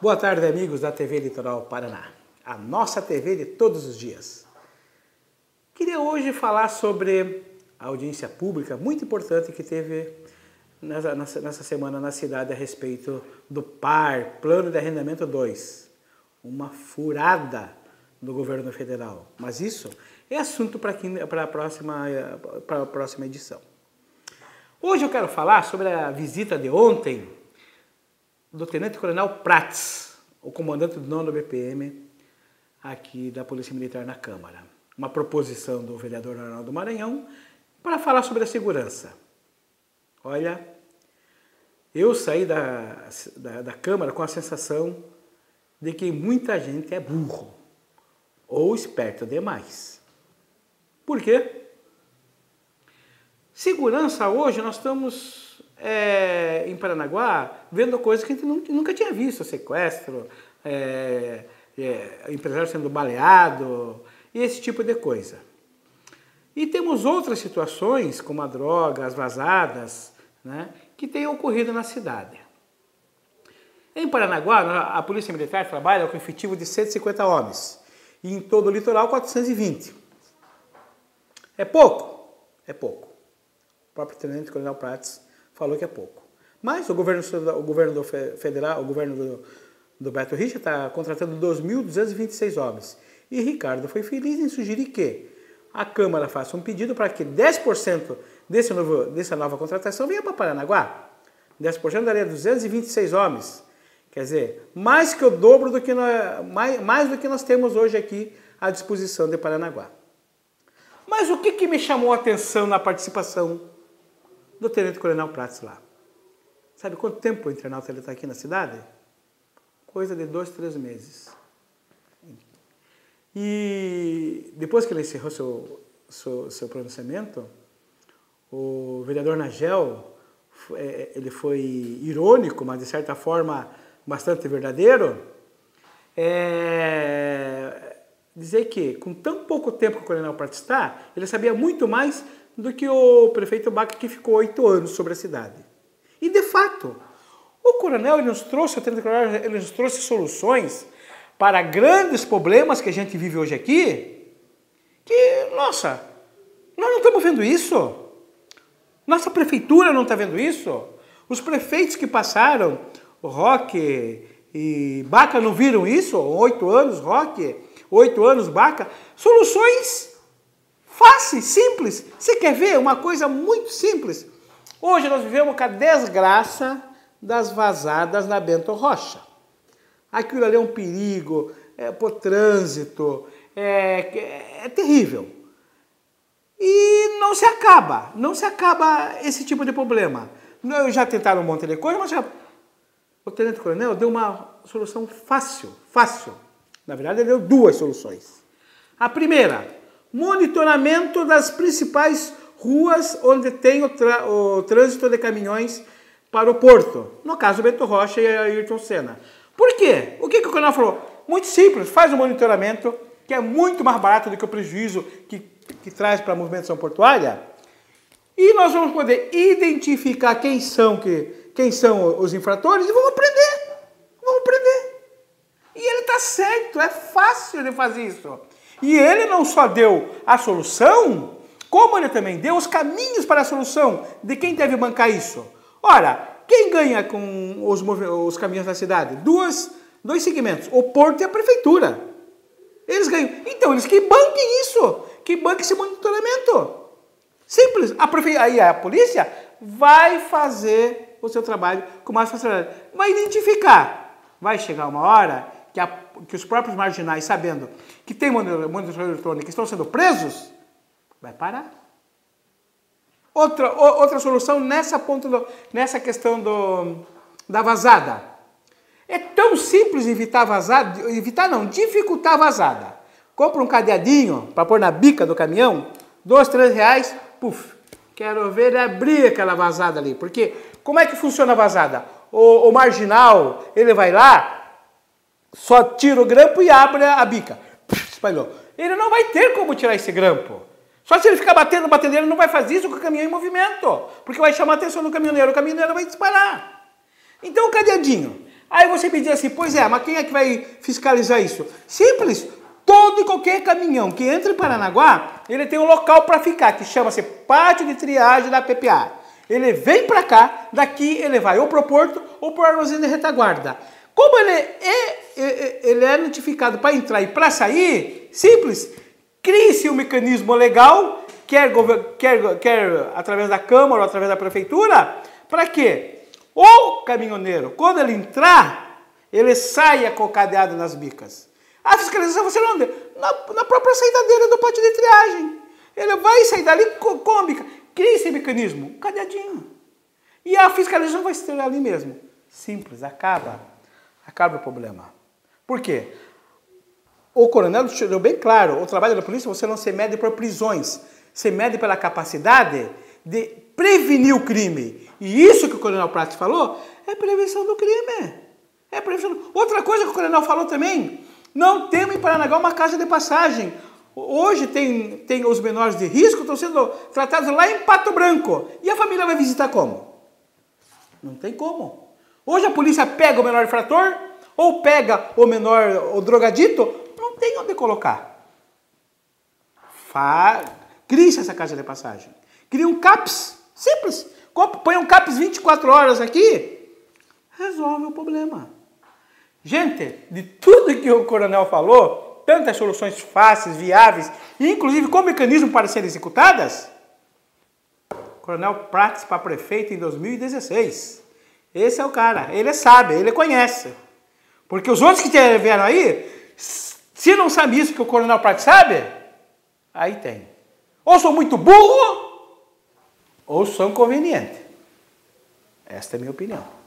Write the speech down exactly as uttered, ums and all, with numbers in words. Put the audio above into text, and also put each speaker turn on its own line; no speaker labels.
Boa tarde, amigos da T V Litoral Paraná, a nossa T V de todos os dias. Queria hoje falar sobre a audiência pública muito importante que teve nessa, nessa semana na cidade a respeito do P A R, Plano de Arrendamento dois. Uma furada do governo federal, mas isso é assunto para a próxima, para a próxima edição. Hoje eu quero falar sobre a visita de ontem do Tenente Coronel Prats, o comandante do nono B P M aqui da Polícia Militar na Câmara. Uma proposição do vereador Arnaldo Maranhão para falar sobre a segurança. Olha, eu saí da, da, da Câmara com a sensação de que muita gente é burro ou esperto demais. Por quê? Segurança hoje nós estamos é, em Paranaguá vendo coisas que a gente nunca tinha visto, sequestro, é, é, empresário sendo baleado e esse tipo de coisa. E temos outras situações, como a droga, as vazadas, né, que têm ocorrido na cidade. Em Paranaguá, a Polícia Militar trabalha com efetivo de cento e cinquenta homens e em todo o litoral quatrocentos e vinte. É pouco? É pouco. O próprio Tenente Coronel Prats falou que é pouco. Mas o governo, o governo do federal, o governo do, do Beto Richa está contratando dois mil duzentos e vinte e seis homens. E Ricardo foi feliz em sugerir que a Câmara faça um pedido para que dez por cento desse novo, dessa nova contratação venha para Paranaguá. dez por cento daria duzentos e vinte e seis homens. Quer dizer, mais que o dobro do que nós, mais, mais do que nós temos hoje aqui à disposição de Paranaguá. Mas o que, que me chamou a atenção na participação do Tenente Coronel Prats lá? Sabe quanto tempo o internauta está aqui na cidade? Coisa de dois, três meses. E depois que ele encerrou seu, seu, seu pronunciamento, o vereador Nagel, ele foi irônico, mas de certa forma bastante verdadeiro, é, dizer que com tão pouco tempo que o Coronel Prats está, ele sabia muito mais do que o prefeito Baca, que ficou oito anos sobre a cidade. E de fato, o coronel ele nos trouxe, o Tenente Coronel, ele nos trouxe soluções para grandes problemas que a gente vive hoje aqui, que, nossa, nós não estamos vendo isso. Nossa prefeitura não está vendo isso. Os prefeitos que passaram, o Roque e Baca, não viram isso? Oito anos, Roque, oito anos, Baca. Soluções fáceis, simples. Você quer ver uma coisa muito simples? Hoje nós vivemos com a desgraça das vazadas na Bento Rocha. Aquilo ali é um perigo é, para o trânsito, é, é terrível. E não se acaba, não se acaba esse tipo de problema. Já tentaram um monte de coisa, mas já... o Tenente Coronel deu uma solução fácil, fácil. Na verdade, ele deu duas soluções. A primeira, monitoramento das principais ruas onde tem o, o trânsito de caminhões para o porto. No caso, Bento Rocha e Ayrton Senna. Por quê? O que, que o Coronel falou? Muito simples, faz um monitoramento, que é muito mais barato do que o prejuízo que, que traz para a movimentação portuária. E nós vamos poder identificar quem são, que, quem são os infratores e vamos prender. Vamos prender. E ele está certo, é fácil de fazer isso. E ele não só deu a solução, como ele também deu os caminhos para a solução de quem deve bancar isso. Ora, quem ganha com os, os caminhões da cidade? Duas, dois segmentos, o porto e a prefeitura. Eles ganham. Então, eles que banquem isso, que banquem esse monitoramento. Simples. A prefe... Aí a polícia vai fazer o seu trabalho com mais facilidade. Vai identificar. Vai chegar uma hora que, a... que os próprios marginais, sabendo que tem monitoramento eletrônico, estão sendo presos, vai parar. Outra, outra solução nessa, ponto do, nessa questão do, da vazada. É tão simples evitar vazada, evitar não, dificultar a vazada. Compra um cadeadinho para pôr na bica do caminhão, dois, três reais, puf, quero ver abrir aquela vazada ali. Porque como é que funciona a vazada? O, o marginal, ele vai lá, só tira o grampo e abre a bica. Puf, espalhou. Ele não vai ter como tirar esse grampo. Só se ele ficar batendo, batendo, ele não vai fazer isso com o caminhão em movimento, porque vai chamar a atenção do caminhoneiro, o caminhoneiro vai disparar. Então o cadeadinho, Aí você me diz assim, pois é, mas quem é que vai fiscalizar isso? Simples. Todo e qualquer caminhão que entra em Paranaguá, ele tem um local para ficar, que chama-se Pátio de Triagem da P P A. Ele vem para cá, daqui ele vai ou para o porto ou para o armazém de retaguarda. Como ele é, ele é notificado para entrar e para sair, simples, crie-se um mecanismo legal, quer, quer, quer através da Câmara ou através da Prefeitura, para quê? O caminhoneiro, quando ele entrar, ele saia com o cadeado nas bicas. A fiscalização você não na, na própria saidadeira do pátio de triagem. Ele vai sair dali com, com a bica. Cria esse mecanismo, um cadeadinho. E a fiscalização vai ser ali mesmo. Simples, acaba. Acaba o problema. Por quê? O coronel deixou bem claro, o trabalho da polícia você não se mede por prisões, se mede pela capacidade de prevenir o crime. E isso que o coronel Prats falou é prevenção do crime. É prevenção. Outra coisa que o coronel falou também, não temos em Paranaguá uma casa de passagem. Hoje tem, tem os menores de risco, estão sendo tratados lá em Pato Branco. E a família vai visitar como? Não tem como. Hoje a polícia pega o menor infrator, ou pega o menor, o drogadito, não tem onde colocar. Fa... Cria-se essa casa de passagem. Cria um CAPS, simples. Põe um CAPS vinte e quatro horas aqui, resolve o problema. Gente, de tudo que o coronel falou, tantas soluções fáceis, viáveis, inclusive com mecanismo para serem executadas, Coronel Prats para prefeito em dois mil e dezesseis. Esse é o cara, ele sabe, ele conhece. Porque os outros que vieram aí, se não sabe isso que o Coronel Prats sabe, aí tem. Ou são muito burro, ou são convenientes. Esta é a minha opinião.